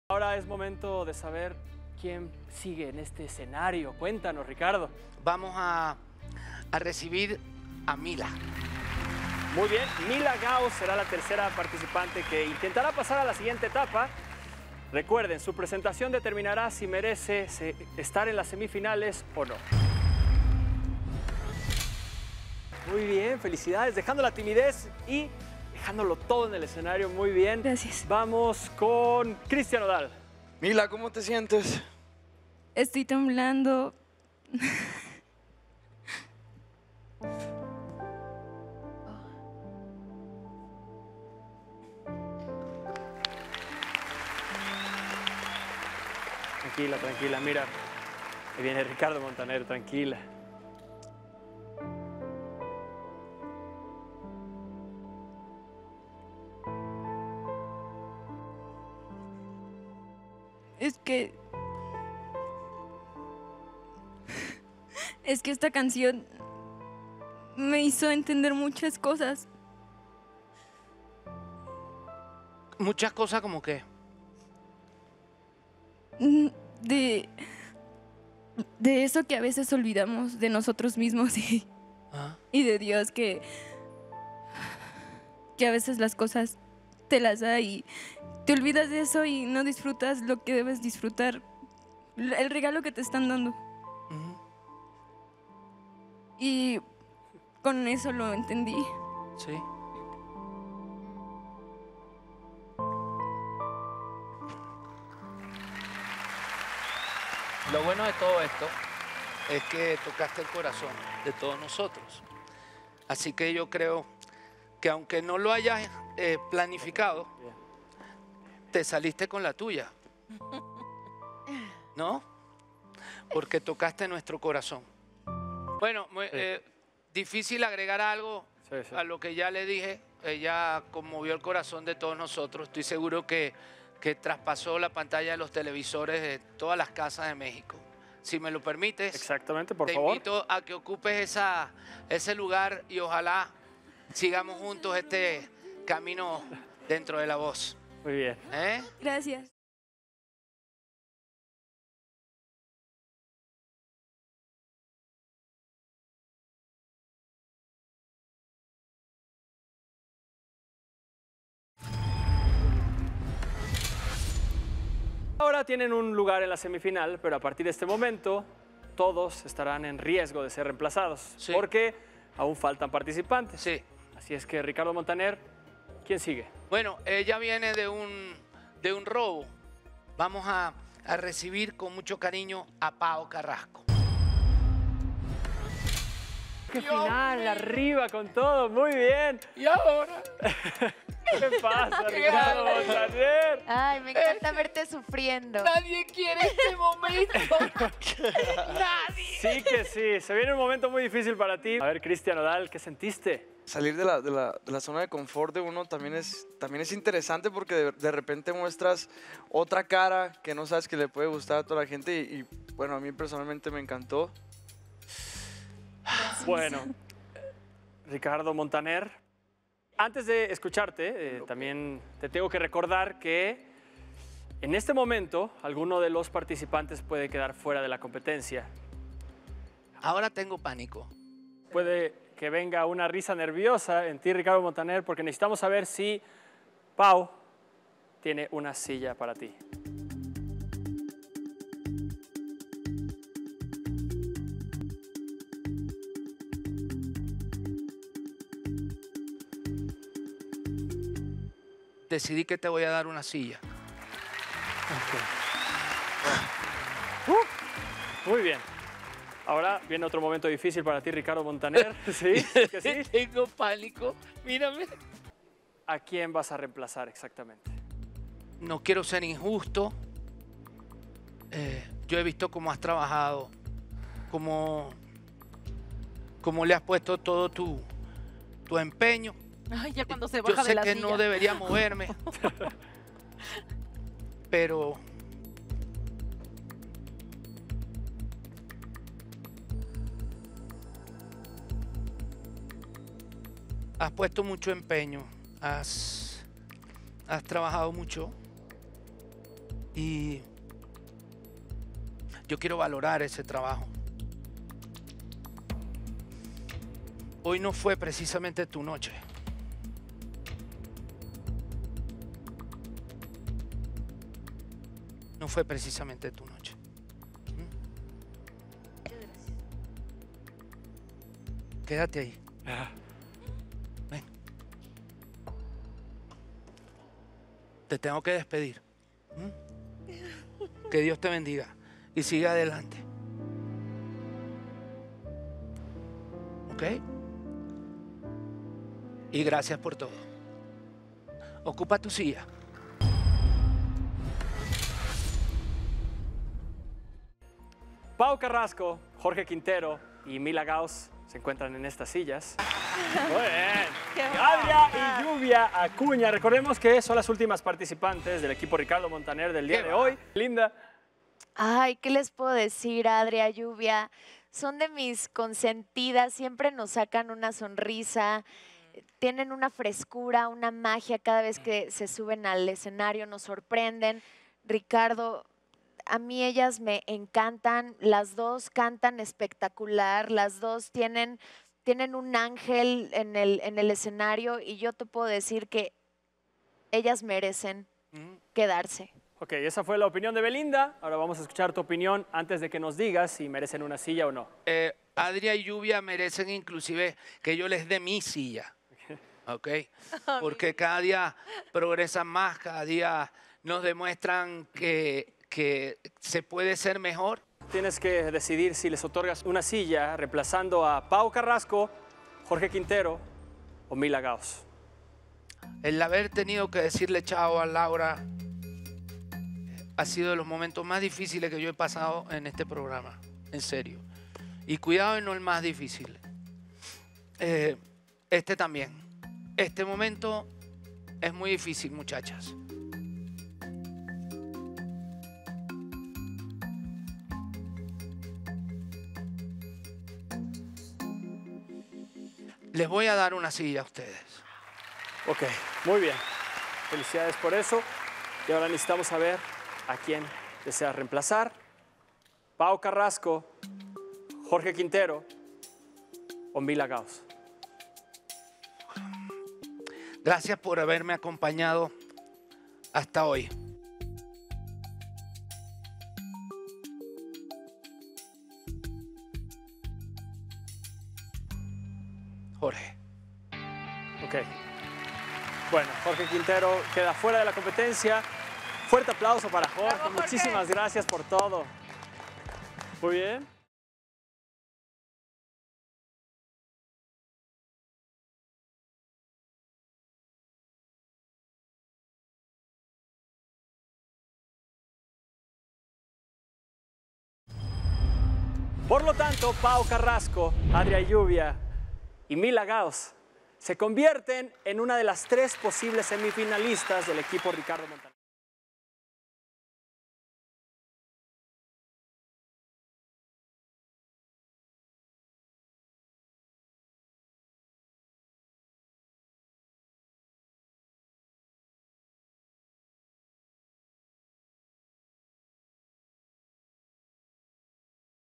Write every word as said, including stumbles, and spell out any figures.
Ahora es momento de saber quién sigue en este escenario. Cuéntanos, Ricardo. Vamos a, a recibir a Mila. Muy bien, Mila Gao será la tercera participante que intentará pasar a la siguiente etapa. Recuerden, su presentación determinará si merece estar en las semifinales o no. Muy bien, felicidades, dejando la timidez y dejándolo todo en el escenario. Muy bien. Gracias. Vamos con Cristian Odal. Mila, ¿cómo te sientes? Estoy temblando. Tranquila, tranquila, mira. Ahí viene Ricardo Montaner, tranquila. Es que... Es que esta canción me hizo entender muchas cosas. Muchas cosas como que... De... De eso que a veces olvidamos de nosotros mismos y, ¿Ah? y de Dios, que... Que a veces las cosas te las da y te olvidas de eso y no disfrutas lo que debes disfrutar. El regalo que te están dando. Uh-huh. Y con eso lo entendí. Sí. Lo bueno de todo esto es que tocaste el corazón de todos nosotros. Así que yo creo que aunque no lo hayas eh, planificado, te saliste con la tuya. ¿No? Porque tocaste nuestro corazón. Bueno, muy, eh, difícil agregar algo Sí, sí. a lo que ya le dije. Ella conmovió el corazón de todos nosotros. Estoy seguro que, que traspasó la pantalla de los televisores de todas las casas de México. Si me lo permites, Exactamente, por te favor. invito a que ocupes esa, ese lugar y ojalá sigamos juntos este camino dentro de La Voz. Muy bien. ¿Eh? Gracias. Ahora tienen un lugar en la semifinal, pero a partir de este momento todos estarán en riesgo de ser reemplazados. Sí. Porque aún faltan participantes. Sí. Así es que Ricardo Montaner, ¿quién sigue? Bueno, ella viene de un, de un robo. Vamos a, a recibir con mucho cariño a Pao Carrasco. ¡Qué final! ¡Arriba con todo! ¡Muy bien! ¿Y ahora? ¿Qué pasa, Ricardo Montaner? Ay, me encanta verte sufriendo. Nadie quiere este momento. Nadie. Sí que sí. Se viene un momento muy difícil para ti. A ver, Cristian Odal, ¿qué sentiste? Salir de la, de, la, de la zona de confort de uno también es, también es interesante porque de, de repente muestras otra cara que no sabes que le puede gustar a toda la gente y, y bueno, a mí personalmente me encantó. Bueno, Ricardo Montaner, antes de escucharte, eh, también te tengo que recordar que en este momento alguno de los participantes puede quedar fuera de la competencia. Ahora tengo pánico. Puede que venga una risa nerviosa en ti, Ricardo Montaner, porque necesitamos saber si Pau tiene una silla para ti. Decidí que te voy a dar una silla. Uh, muy bien. Ahora viene otro momento difícil para ti, Ricardo Montaner. ¿Sí? ¿Que sí? Tengo pánico. Mírame. ¿A quién vas a reemplazar exactamente? No quiero ser injusto. Eh, yo he visto cómo has trabajado, cómo, cómo le has puesto todo tu, tu empeño. Ay, ya cuando se Yo baja sé de la que silla. no debería moverme, pero has puesto mucho empeño, has, has trabajado mucho Y yo quiero valorar ese trabajo. Hoy no fue precisamente tu noche. No fue precisamente tu noche. ¿Mm? Quédate ahí. Ven. Te tengo que despedir. ¿Mm? Que Dios te bendiga y siga adelante. ¿Ok? Y gracias por todo. Ocupa tu silla. Pau Carrasco, Jorge Quintero y Mila Gauss se encuentran en estas sillas. Muy bien. Adria y Lluvia Acuña. Recordemos que son las últimas participantes del equipo Ricardo Montaner del día de hoy. Linda. Ay, ¿qué les puedo decir, Adria, Lluvia? Son de mis consentidas, siempre nos sacan una sonrisa, tienen una frescura, una magia cada vez que se suben al escenario, nos sorprenden. Ricardo, a mí ellas me encantan, las dos cantan espectacular, las dos tienen, tienen un ángel en el, en el escenario y yo te puedo decir que ellas merecen quedarse. Ok, esa fue la opinión de Belinda. Ahora vamos a escuchar tu opinión antes de que nos digas si merecen una silla o no. Eh, Adria y Lluvia merecen inclusive que yo les dé mi silla. ¿Ok? Porque cada día progresan más, cada día nos demuestran que, que se puede ser mejor. Tienes que decidir si les otorgas una silla reemplazando a Pau Carrasco, Jorge Quintero o Mila Gauss. El haber tenido que decirle chao a Laura ha sido de los momentos más difíciles que yo he pasado en este programa, en serio. Y cuidado, no el más difícil. Eh, este también. Este momento es muy difícil, muchachas. Les voy a dar una silla a ustedes. Ok, muy bien. Felicidades por eso. Y ahora necesitamos saber a quién desea reemplazar. Pau Carrasco, Jorge Quintero o Mila Gauss. Gracias por haberme acompañado hasta hoy. Jorge. Ok. Bueno, Jorge Quintero queda fuera de la competencia. Fuerte aplauso para Jorge. ¡Bravo, Jorge! Muchísimas gracias por todo. Muy bien. Por lo tanto, Pau Carrasco, Adria Lluvia y Mila Gauss se convierten en una de las tres posibles semifinalistas del equipo Ricardo Montaner.